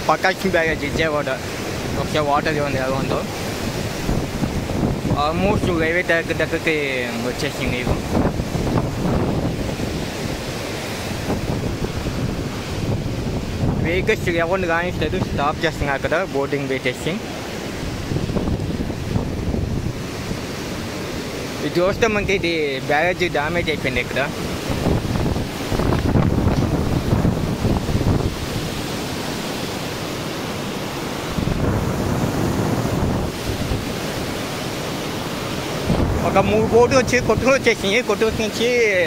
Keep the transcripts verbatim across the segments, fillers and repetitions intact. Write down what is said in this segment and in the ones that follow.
ప్రకాశం barrage Vijayawada ఒకసారి water ఉంది around almost railway track దగ్గరికి వచ్చేసింది నీరు. వెహికల్స్ ఎవరిని రానిస్తారు, స్టాప్ చేస్తున్నారు అక్కడ బోర్డింగ్ పెట్టేసి. ఇది చూస్తే మనకి ఇది బ్యారేజ్ డ్యామేజ్ అయిపోయింది ఇక్కడ. ఒక మూడు బోట్లు వచ్చి కొట్టుకు వచ్చేసింది. కొట్టుకు నుంచి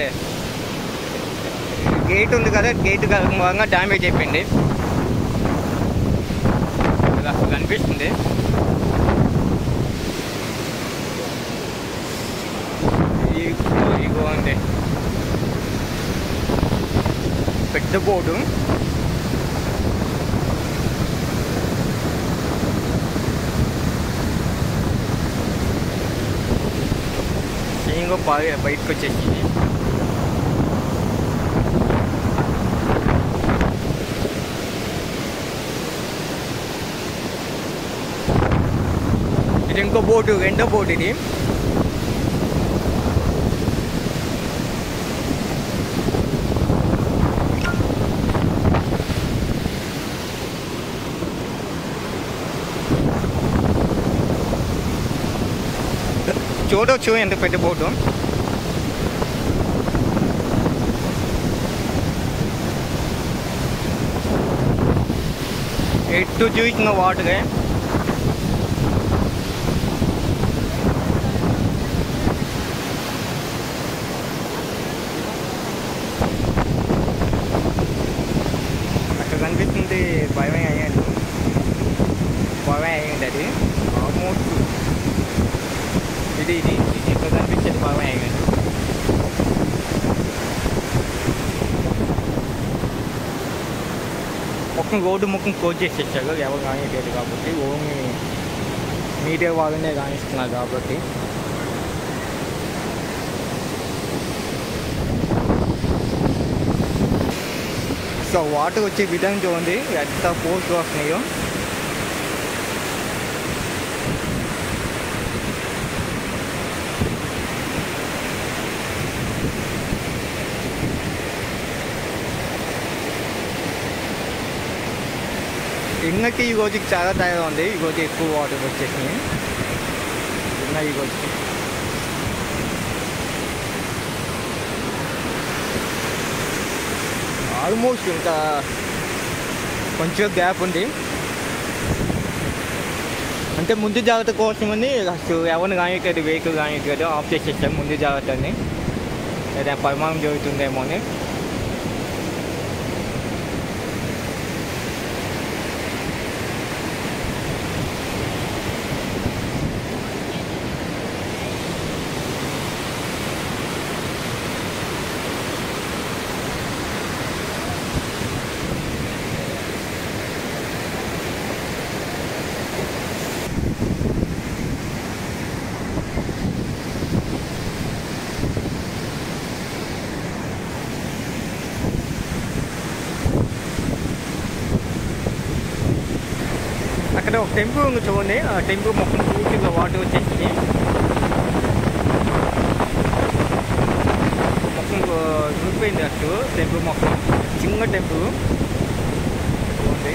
గేట్ ఉంది కదా, గేట్ మూలంగా డ్యామేజ్ అయిపోయింది. అసలు కనిపిస్తుంది. ఇగో అండి పెద్ద బోర్డు. ఇంకో బాగా బయటకు వచ్చేసింది. ఇది ఇంకో బోర్డు, రెండో బోర్డు ఇది. చూడవచ్చు ఎంత పెద్ద బోర్డు. ఎటు చూసిన వాటరే. అక్కడ కనిపిస్తుంది భయమే అయ్యాడు, భయమే అయ్యింది అది ఆల్మోస్ట్. ఇది ఇది ఇది ఇక్కడ కనిపించేది భయమే అయ్యింది. మొత్తం రోడ్డు మొత్తం క్లోజ్ చేసేసారు, ఎవరు కానివ్వలేదు కాబట్టి. ఓన్లీ మీడియా వాళ్ళనే కానిస్తున్నారు కాబట్టి. సో వాటర్ వచ్చే విధంగా చూడండి ఎంత ఫోర్స్ వస్తున్నాయో. ఇంకకి ఈ రోజుకి చాలా తయారు ఉంది. ఈ రోజు ఎక్కువ వాటర్ వచ్చేసినాయి ఇంకా ఈ రోజుకి. ఆల్మోస్ట్ ఇంకా కొంచెం గ్యాప్ ఉంది. అంటే ముందు జాగ్రత్త కోసమని అసలు ఎవరిని కానివ్వలేదు, వెహికల్ కానివ్వలేదు, ఆఫ్ చేసేసాం ముందు జాగ్రత్తని, ఏదైనా పరిమాణం జరుగుతుందేమో అని. అక్కడ ఒక టెంపుల్ ఉంది చూడండి, ఆ టెంపుల్ మొత్తం పూర్తిగా వాటర్ వచ్చేసి మొత్తం చూసిపోయింది. అసలు టెంపుల్ మొత్తం చిన్న టెంపుల్ చూడండి.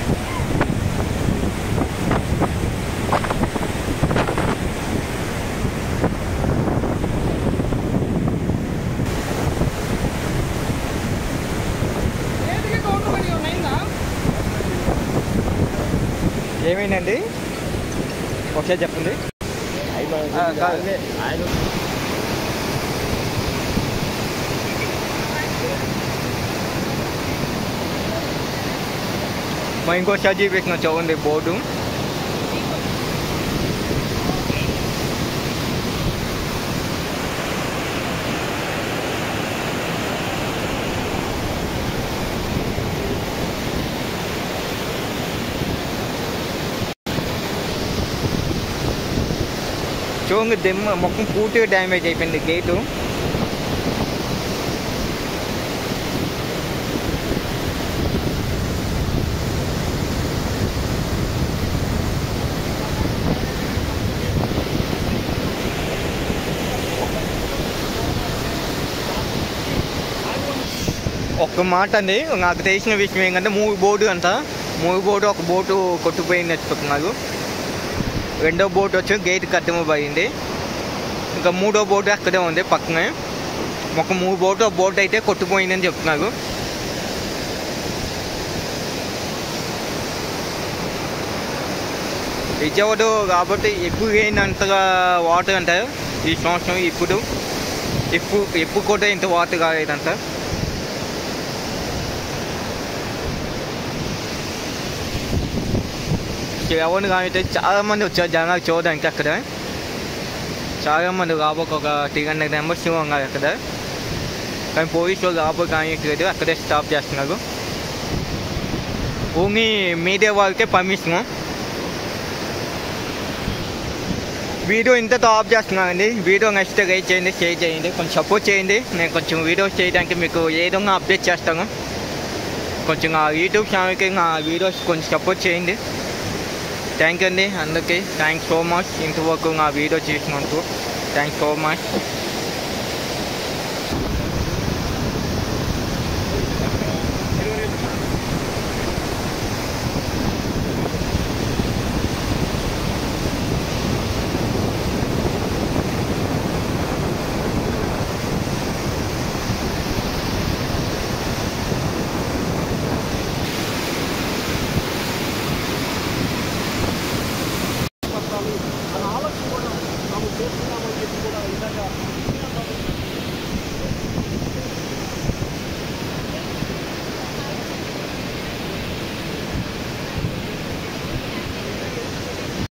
ఏమైందండి ఒకసారి చెప్పండి. మా ఇంకోసారి చూపించిన చూడండి బోర్డు. చూడండి దెమ్మ మొత్తం పూర్తిగా డ్యామేజ్ అయిపోయింది గేటు. ఒక మాట అండి, నాకు తెలిసిన విషయం ఏంటంటే మూడు బోర్డు అంట, మూడు బోర్డు ఒక బోటు కొట్టుపోయింది చెప్తున్నారు. రెండో బోట్ వచ్చి గేట్ కట్టమబడింది. ఇంకా మూడో బోటు అక్కడే ఉంది పక్కనే. ఒక మూడు బోటు ఒక బోట్ అయితే కొట్టుపోయిందని చెప్తున్నారు. విజయవాడ కాబట్టి ఎప్పుడు ఏంటంతగా వాటర్ అంటారు ఈ సంవత్సరం. ఇప్పుడు ఎప్పుడు ఎప్పుడు కూడా ఇంత వాటర్ కాలేదంట. శ్రావణ్ కానీ చాలామంది వచ్చారు జనాలు చూడడానికి. అక్కడ చాలామంది రాబోక ఒక త్రీ హండ్రెడ్ మెంబర్స్ ఉన్నారు అక్కడ. కానీ పోలీసు వాళ్ళు రాబో కానీ లేదు, అక్కడే స్టాప్ చేస్తున్నారు. ఓన్లీ మీడియా వాళ్ళకే పర్మిషన్. వీడియో ఇంతతో ఆఫ్ చేస్తున్నానండి. వీడియో నచ్చితే లైక్ చేయండి, షేర్ చేయండి, కొంచెం సపోర్ట్ చేయండి. నేను కొంచెం వీడియోస్ చేయడానికి మీకు ఏదైనా అప్డేట్ చేస్తాను. కొంచెం నా యూట్యూబ్ ఛానల్కి నా వీడియోస్ కొంచెం సపోర్ట్ చేయండి. థ్యాంక్ యూ అండి అందరికీ. థ్యాంక్స్ సో మచ్ ఇంతవరకు నా వీడియో చేసినందుకు. Thanks so much.